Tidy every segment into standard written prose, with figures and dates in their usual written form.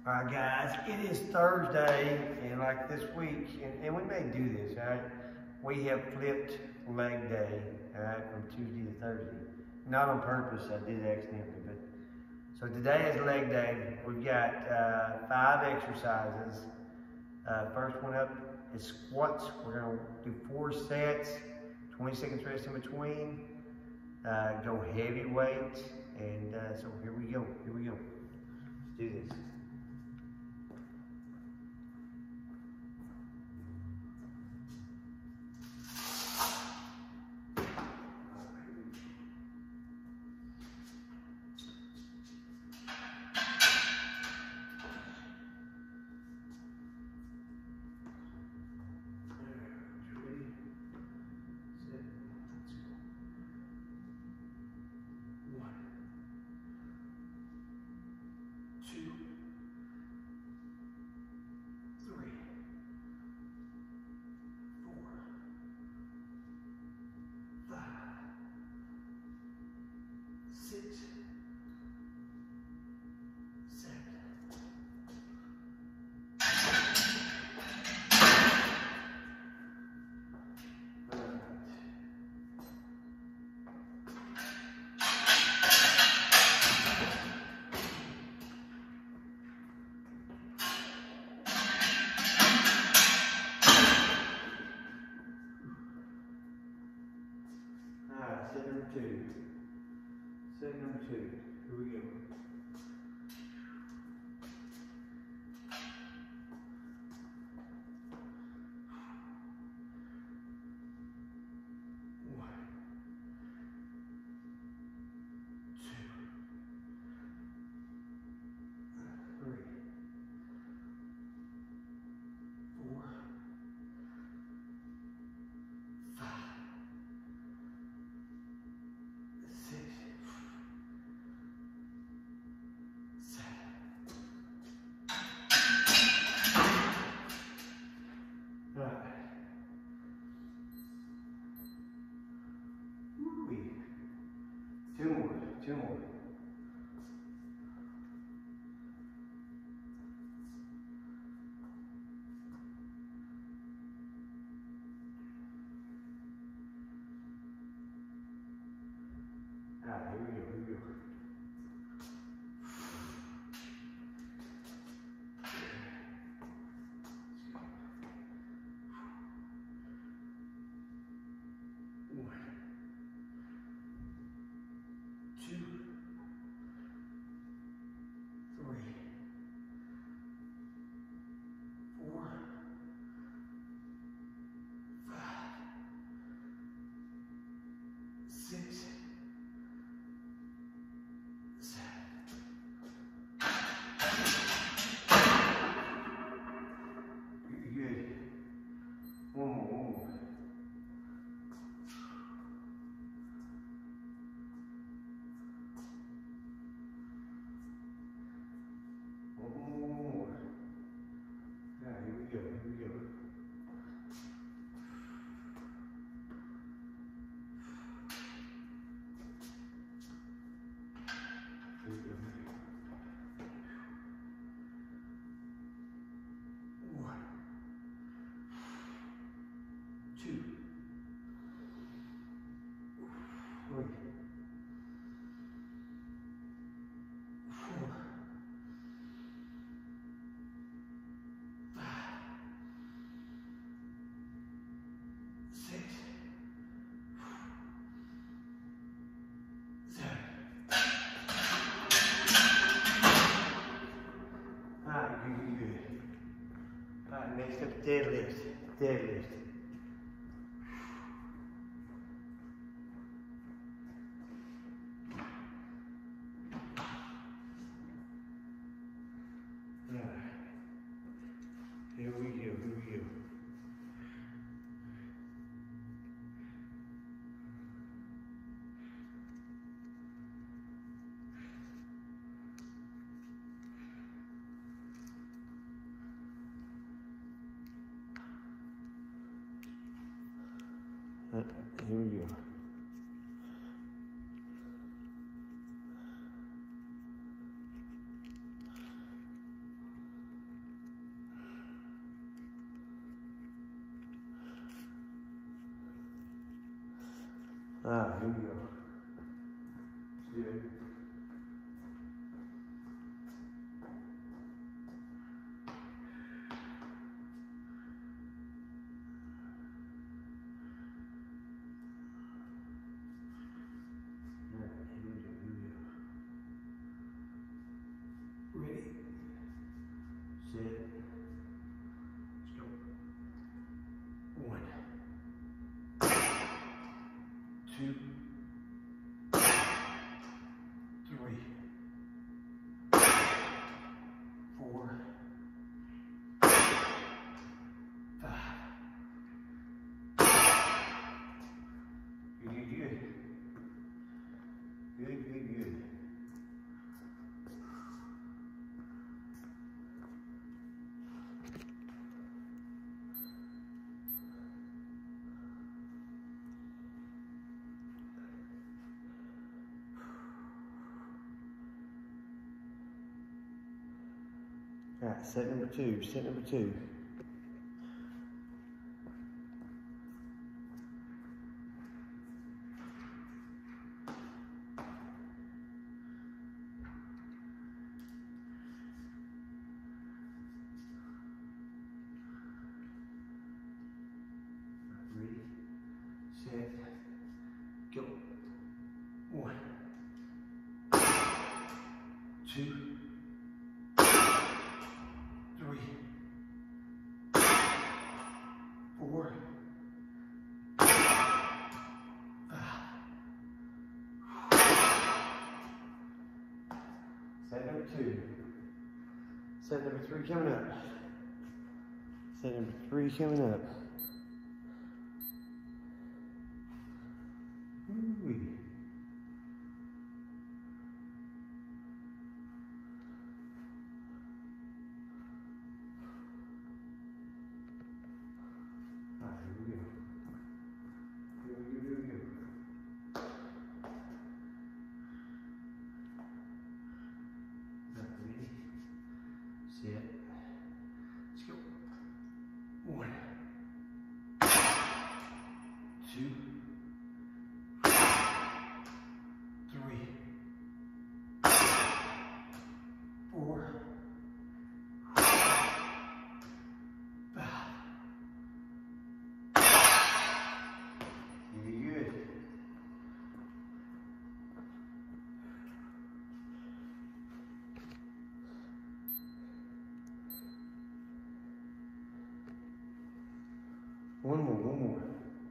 All right, guys, it is Thursday, and like this week, and we may do this, all right? We have flipped leg day, all right, from Tuesday to Thursday. Not on purpose, I did accidentally, but so today is leg day. We've got 5 exercises. First one up is squats. We're gonna do 4 sets, 20 seconds rest in between. Go heavy weight, and so here we go. Let's do this. Set number 2. Here we go. Two more. All right, here we go. Next up, deadlift. Here we go. Here we go. right, here we go. Good. Ready, set, let's go. 1, 2, 3, 4, 5. Good. Good. All right, set number 2, set number 2. Ready, set, go. 1, 2, 3, 4, 5. Set number 2. Set number 3 coming up. Set number 3 coming up. Ooh-wee. Set. Let's go. 1, 2, 3, 4, 5. Good. One more.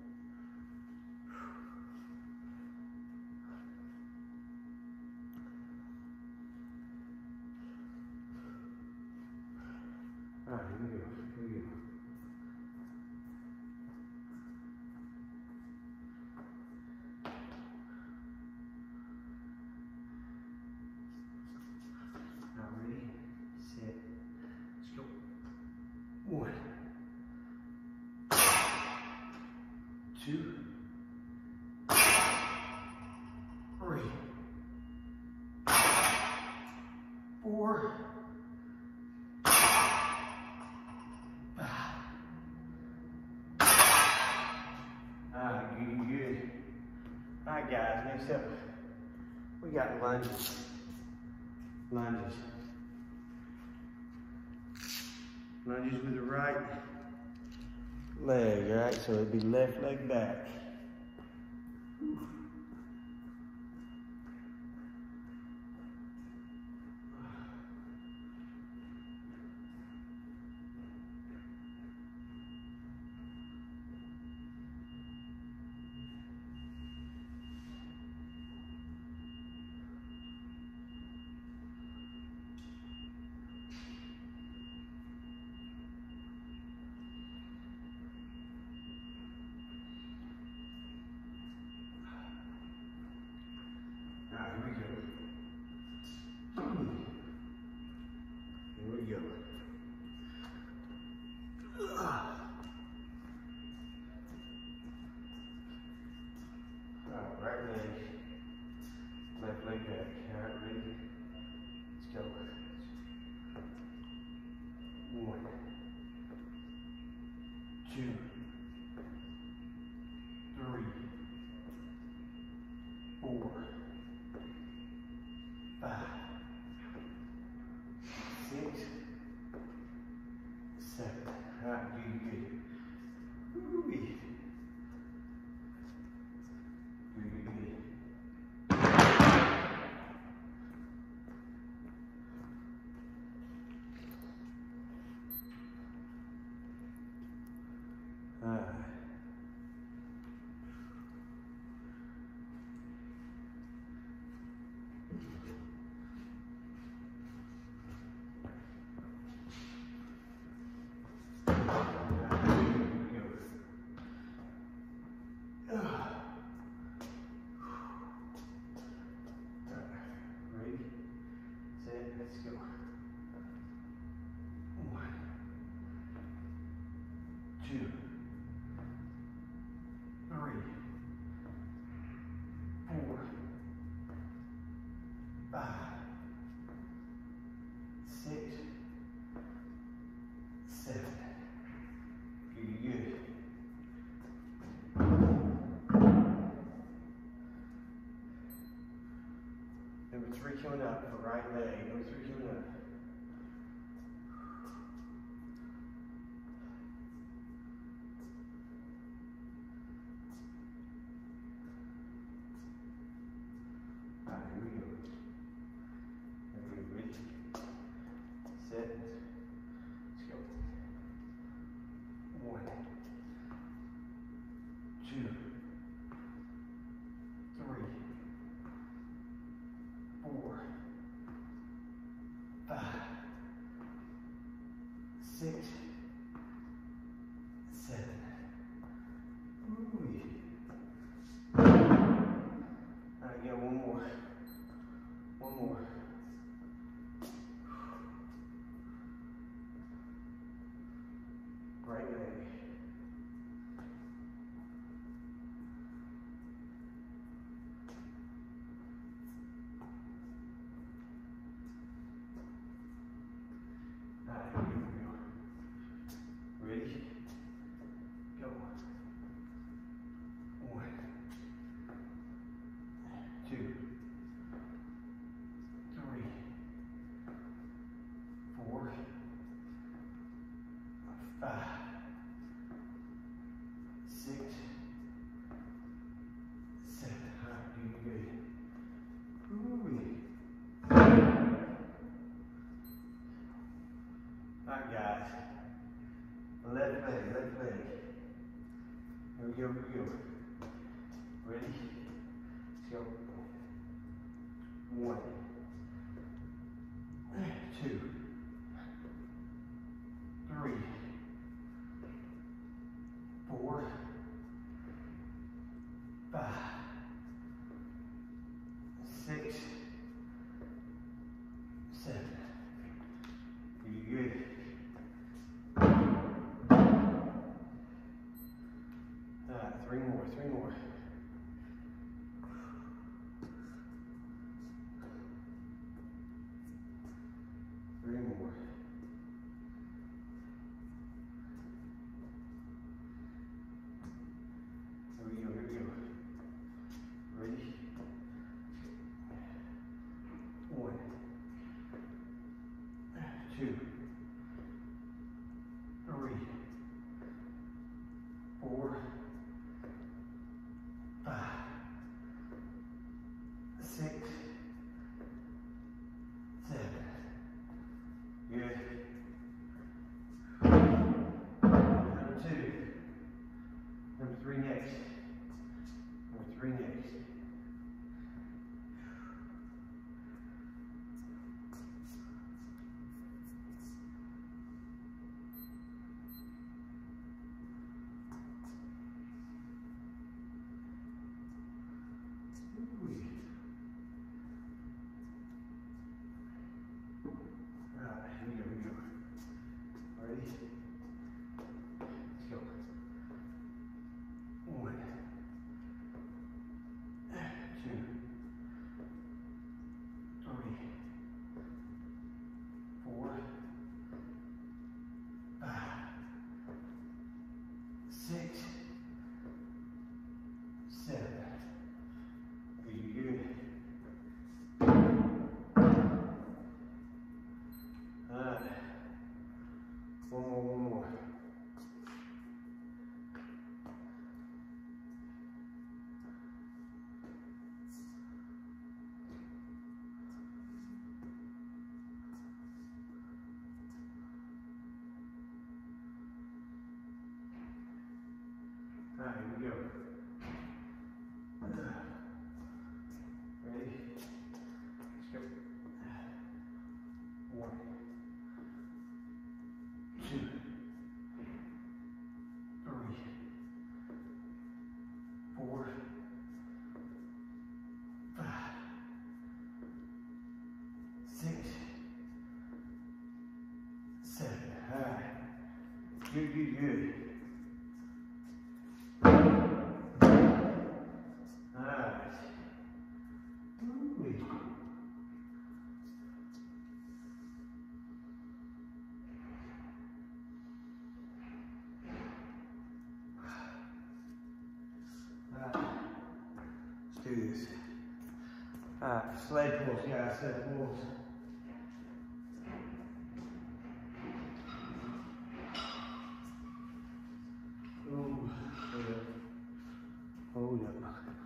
All right, here we go. Now ready, set, let's go. 1, 2, 3, 4, 5. Good. All right, guys, next up, we got lunges. Lunges with the right leg, all right? So it'd be left leg back. Whew. All right, here we go. All right, right leg, left leg back. All right, ready? Let's go. 1, 2, 3, 2, 3, 4, 5, 6, 7. Good. Number 3 coming up for right leg. Number 3 coming up. Alright, here we go. Ready? Set. Let's go. 1, 2, 3, 4, 5, 6, 7. Ooh. Alright, go one more. One more. Right leg. Alright, here we go. Ready? Go. 1, 2, 3, 4, 5, 6, 7. Alright, doing good. Alright, guys. Left leg, left leg. Here we go, here we go. Ready? Let's go. 1, 2, 3, 4, 5, 6, 7. Good. Alright, 3 more, 3 more. Three more. Here we go, here we go. Ready? 1, 2, 3, 4, 5, 6, 7. Good. Number 2. Number 3 next. Number 3 next. Alright, here we go, here we go. Ready? Let's go. 1, 2, 3, 4, 5, 6, 7. Pretty good. Alright. One more, one more. Alright, here we go. Ready? Let's go. 1, 2, 3, 4, 5, 6, 7. All right. Good, good, good. Ooh-wee. Let's do this. Alright, sled pulls, guys, sled pulls. Ooh, hold up. Hold up.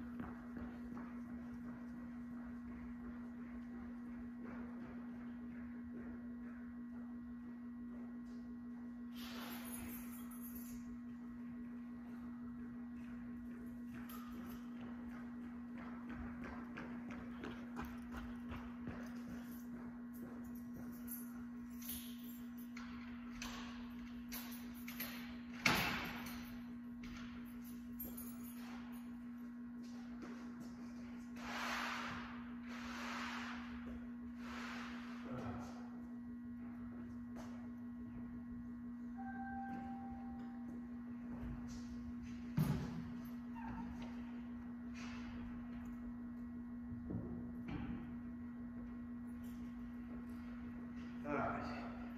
Alright.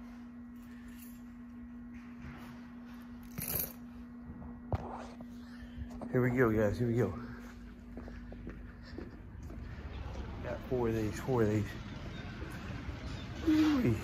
Here we go, guys. Here we go. Got four of these. Ooh-wee.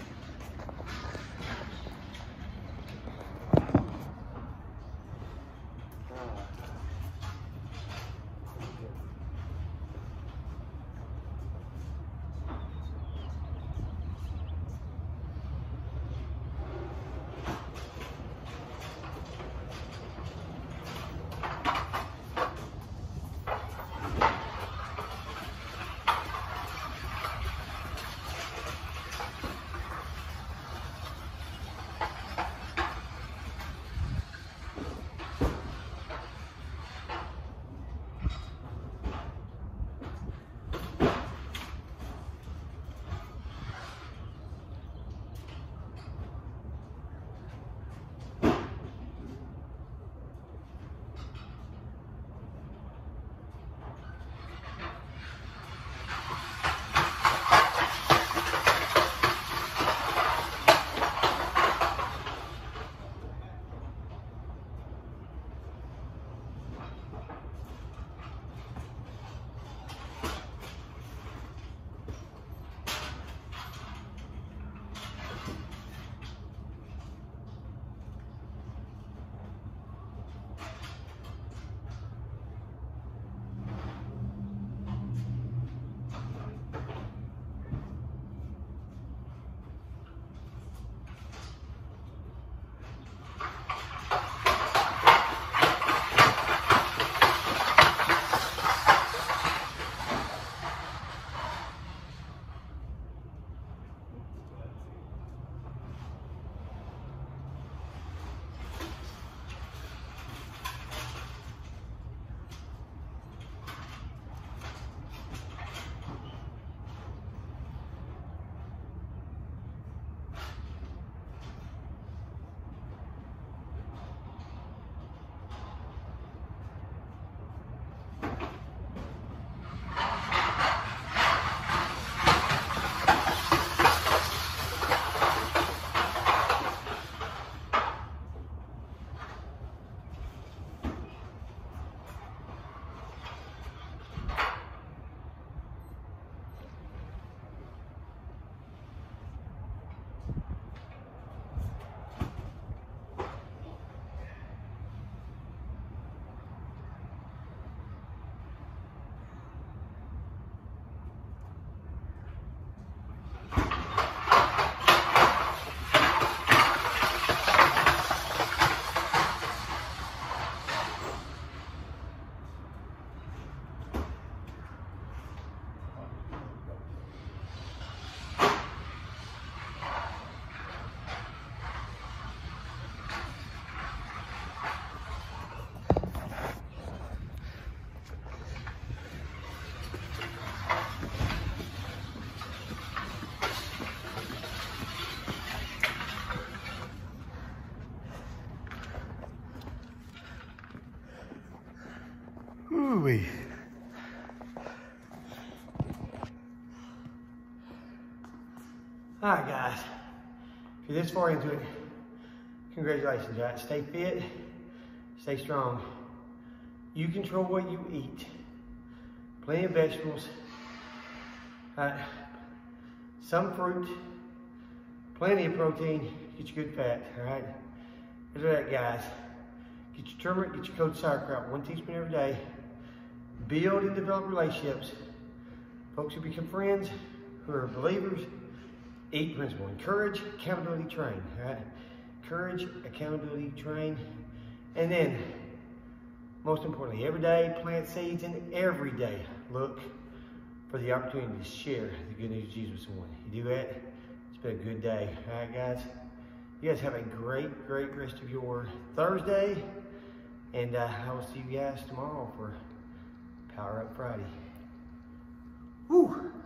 All right, guys. If you're this far into it, congratulations, all right? Stay fit, stay strong. You control what you eat. Plenty of vegetables, all right? Some fruit, plenty of protein, get you good fat, all right? Here's that, guys. Get your turmeric, get your cold sauerkraut, 1 teaspoon every day. Build and develop relationships. Folks who become friends, who are believers, eat principle. Encourage, accountability, train, all right? Encourage, accountability, train. And then, most importantly, every day, plant seeds, and every day, look for the opportunity to share the good news of Jesus with someone. You do that, it's been a good day. All right, guys? You guys have a great rest of your Thursday. And I will see you guys tomorrow for Power Up Friday. Woo!